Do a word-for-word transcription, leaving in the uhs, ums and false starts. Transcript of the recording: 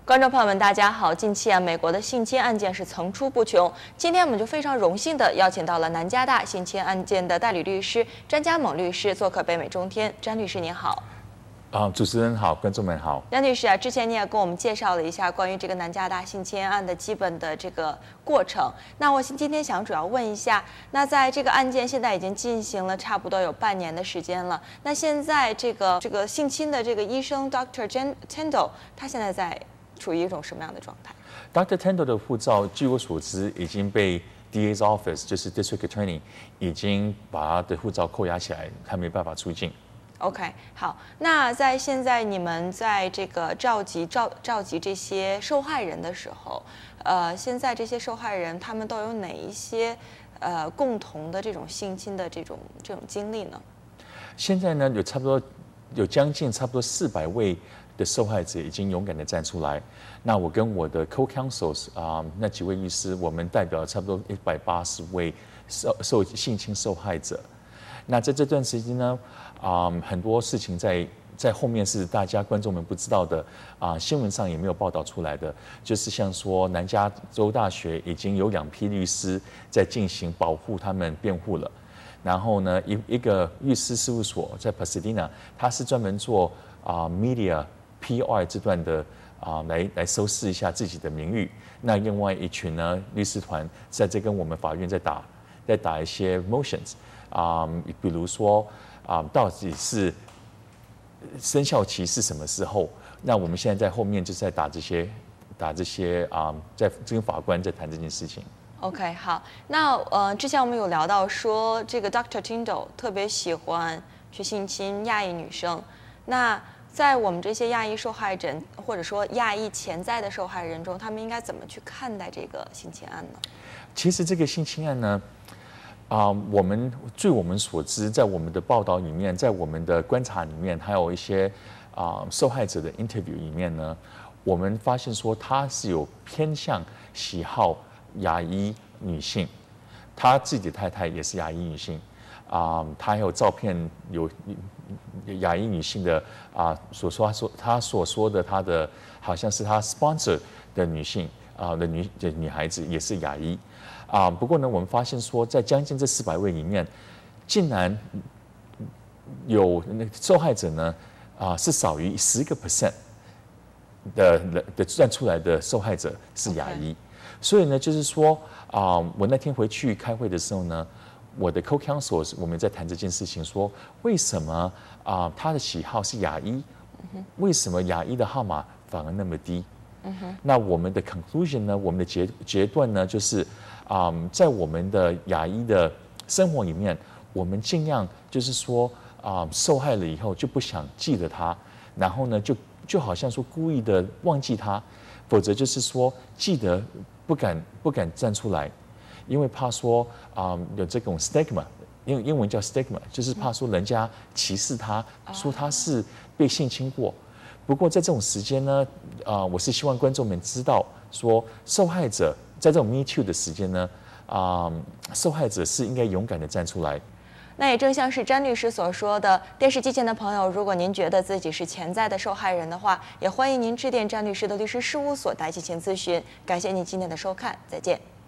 观众朋友们，大家好！近期啊，美国的性侵案件是层出不穷。今天我们就非常荣幸的邀请到了南加大性侵案件的代理律师詹家猛律师做客北美中天。詹律师您好。 啊，主持人好，观众们好。 詹律师啊，之前你也跟我们介绍了一下关于这个南加大性侵案的基本的这个过程。那我今天想主要问一下，那在这个案件现在已经进行了差不多有半年的时间了。那现在这个这个性侵的这个医生 Doctor Tindall， 他现在在处于一种什么样的状态 ？Doctor Tindall 的护照，据我所知，已经被 D A's office， 就是 District Attorney， 已经把他的护照扣押起来，他没办法出境。 OK， 好，那在现在你们在这个召集召召集这些受害人的时候，呃，现在这些受害人他们都有哪一些呃共同的这种性侵的这种这种经历呢？ 现在呢，有差不多有将近差不多四百位的受害者已经勇敢的站出来。那我跟我的 co-counsels 啊、呃，那几位律师，我们代表了差不多一百八十位受受性侵受害者。那在这段时间呢，啊、呃，很多事情在在后面是大家观众们不知道的啊、呃，新闻上也没有报道出来的，就是像说南加州大学已经有两批律师在进行保护他们辩护了。然后呢，一一个律师事务所在 Pasadena， 他是专门做啊、呃、media P R 这段的啊、呃，来来收拾一下自己的名誉。那另外一群呢，律师团在这跟我们法院在打在打一些 motions。啊、um, 比如说啊、um, 到底是生效期是什么时候？那我们现在在后面就是在打这些打这些啊、um, 在跟法官在谈这件事情。 OK， 好，那呃之前我们有聊到说这个 Doctor Tindall 特别喜欢去性侵亚裔女生。那在我们这些亚裔受害人或者说亚裔潜在的受害人中，他们应该怎么去看待这个性侵案呢？ 其实这个性侵案呢。啊、uh, ，我们据我们所知，在我们的报道里面，在我们的观察里面，还有一些啊、uh, 受害者的 interview 里面呢，我们发现说他是有偏向喜好亚裔女性，他自己的太太也是亚裔女性，啊、uh, ，他还有照片有亚裔女性的啊、uh, 所说他说他所说的他的好像是他 sponsor 的女性啊、uh, 的女的女孩子也是亚裔。啊，不过呢，我们发现说，在将近这四百位里面，竟然有那个受害者呢，啊，是少于十个 percent 的的的站出来的受害者是亚裔， okay. 所以呢，就是说啊，我那天回去开会的时候呢，我的 co-counsel 我们在谈这件事情，说为什么啊他的喜好是亚裔，为什么亚裔的号码反而那么低？嗯哼，那我们的 conclusion 呢，我们的结结论呢，就是啊、嗯，在我们的亚裔的生活里面，我们尽量就是说啊、嗯，受害了以后就不想记得他，然后呢，就就好像说故意的忘记他，否则就是说记得不敢不敢站出来，因为怕说啊、嗯、有这种 stigma， 英英文叫 stigma， 就是怕说人家歧视他，嗯、说他是被性侵过。不过在这种时间呢，啊、呃，我是希望观众们知道，说受害者在这种 Me Too 的时间呢，啊、呃，受害者是应该勇敢的站出来。 那也正像是詹律师所说的，电视机前的朋友，如果您觉得自己是潜在的受害人的话，也欢迎您致电詹律师的律师事务所来进行咨询。感谢您今天的收看，再见。